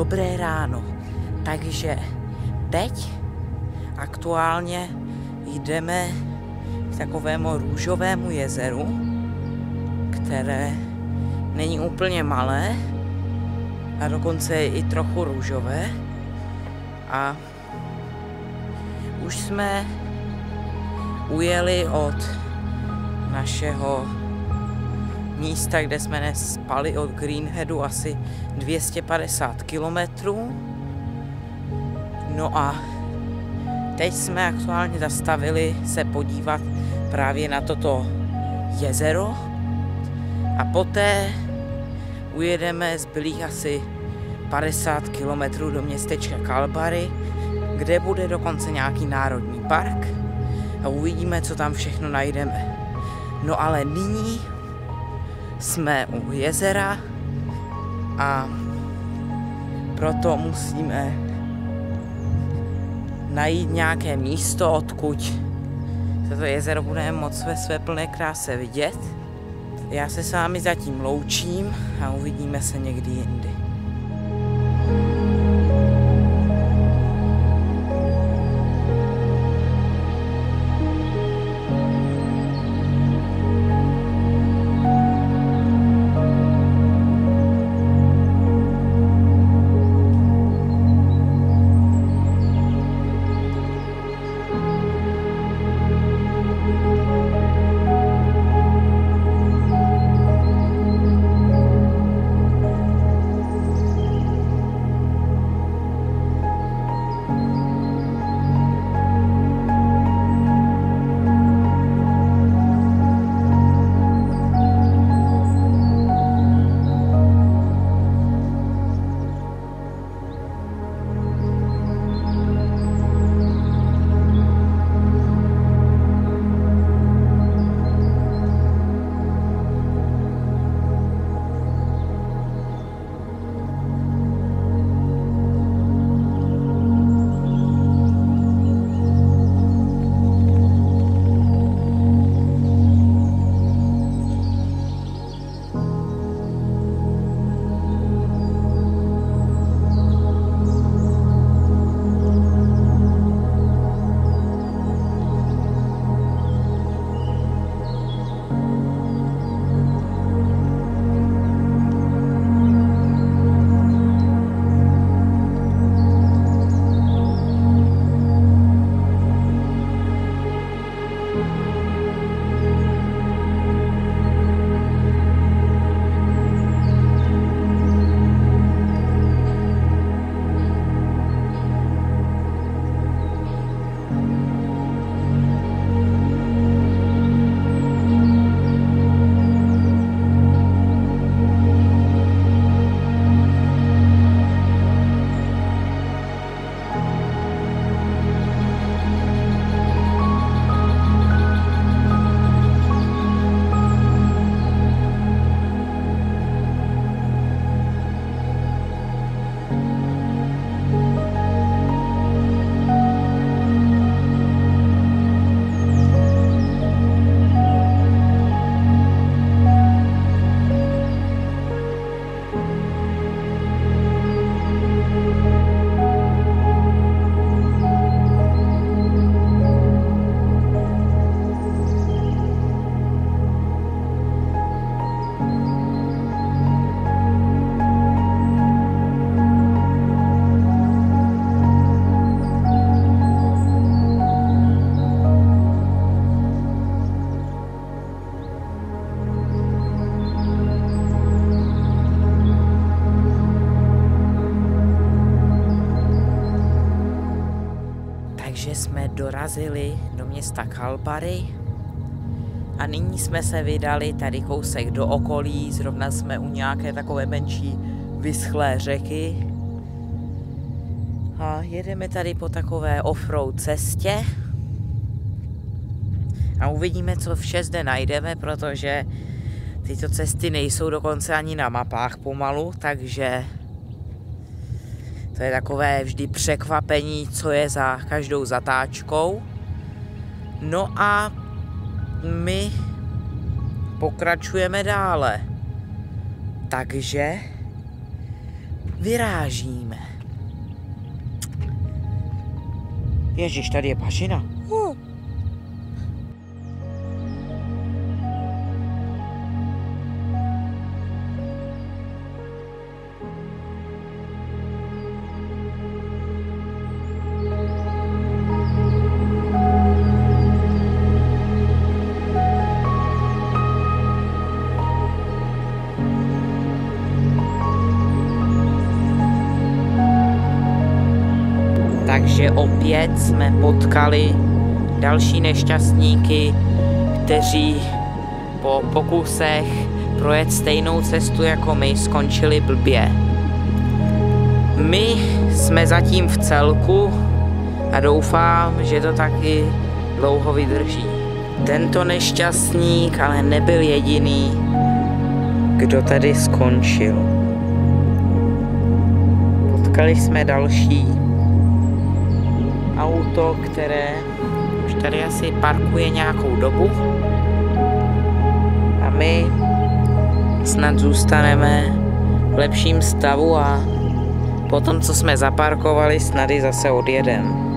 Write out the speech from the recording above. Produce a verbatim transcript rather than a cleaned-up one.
Dobré ráno. Takže teď aktuálně jdeme k takovému růžovému jezeru, které není úplně malé a dokonce je i trochu růžové. A už jsme ujeli od našeho místa, kde jsme dnes spali, od Greenheadu asi dvě stě padesát kilometrů. No a teď jsme aktuálně zastavili se podívat právě na toto jezero a poté ujedeme zbylých asi padesát kilometrů do městečka Kalbarri, kde bude dokonce nějaký národní park a uvidíme, co tam všechno najdeme. No ale nyní jsme u jezera a proto musíme najít nějaké místo, odkud toto jezero budeme moct ve své plné kráse vidět. Já se s vámi zatím loučím a uvidíme se někdy jindy. Takže jsme dorazili do města Kalbarri a nyní jsme se vydali tady kousek do okolí, zrovna jsme u nějaké takové menší vyschlé řeky a jedeme tady po takové offroad cestě a uvidíme, co vše zde najdeme, protože tyto cesty nejsou dokonce ani na mapách pomalu, takže to je takové vždy překvapení, co je za každou zatáčkou. No a my pokračujeme dále. Takže vyrážíme. Ježiš, tady je bažina. Uh. Takže opět jsme potkali další nešťastníky, kteří po pokusech projet stejnou cestu jako my skončili blbě. My jsme zatím v celku a doufám, že to taky dlouho vydrží. Tento nešťastník ale nebyl jediný, kdo tady skončil. Potkali jsme další auto, které už tady asi parkuje nějakou dobu a my snad zůstaneme v lepším stavu a potom, co jsme zaparkovali, snad i zase odjedeme.